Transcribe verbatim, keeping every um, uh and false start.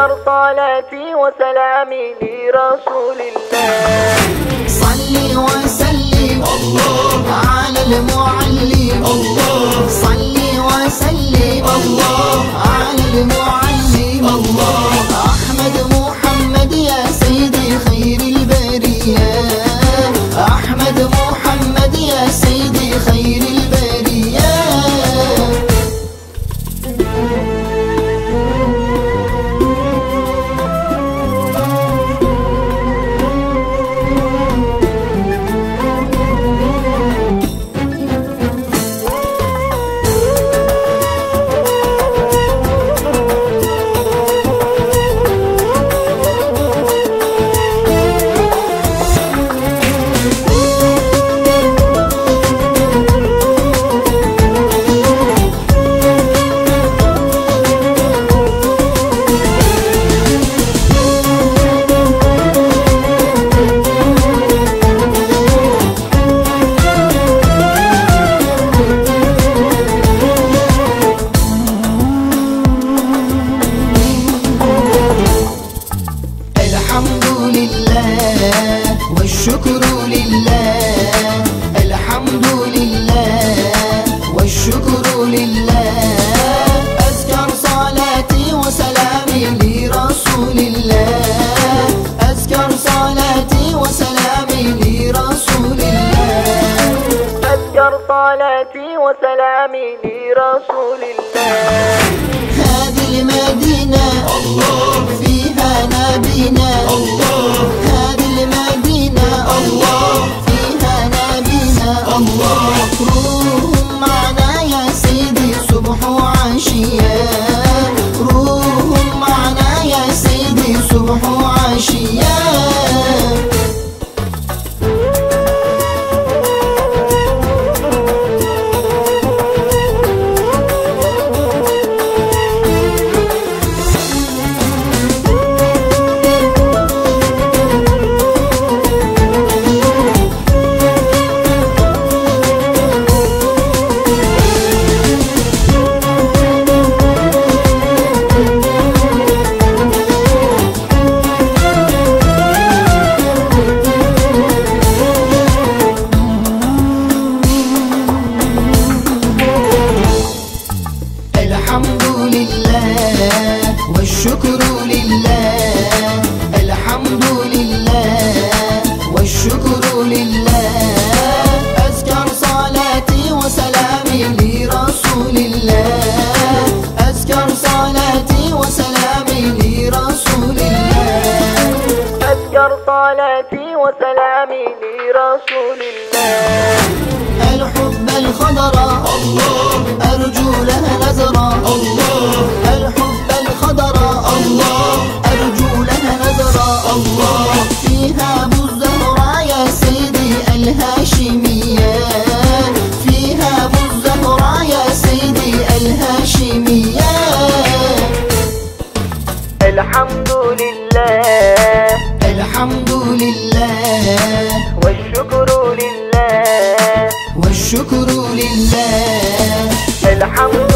أذكر صلاتي وسلامي لرسول الله. صلي وسلم الله على المعلم، الله صلي وسلم الله على المعلم، الله أحمد محمد يا سيدي خير البرية، أحمد محمد يا سيدي خير البرية. والشكر لله، الحمد لله والشكر لله. أذكر صلاتي وسلامي لرسول الله، أذكر صلاتي وسلامي لرسول الله، أذكر صلاتي وسلامي لرسول الله. هذه المدينة الله فيها نبينا، الله هذه المدينة الله فيها نبينا، الله روحهم معنا يا سيدي صبح وعشية، روحهم معنا يا سيدي صبح وعشية. الحمد لله والشكر لله، الحمد لله والشكر لله. أذكر صلاتي وسلامي لرسول الله، أذكر صلاتي وسلامي لرسول الله، أذكر صلاتي وسلامي لرسول الله. الحب الخضراء الله أرجو لها نظرة، الله الحب الخضراء الله أرجو لها نظرة، الله فيها أبو الزهراء يا سيدي الهاشمية، فيها أبو الزهراء يا سيدي الهاشمية. الحمد لله، الحمد لله والشكر لله، والشكر لله. الحمد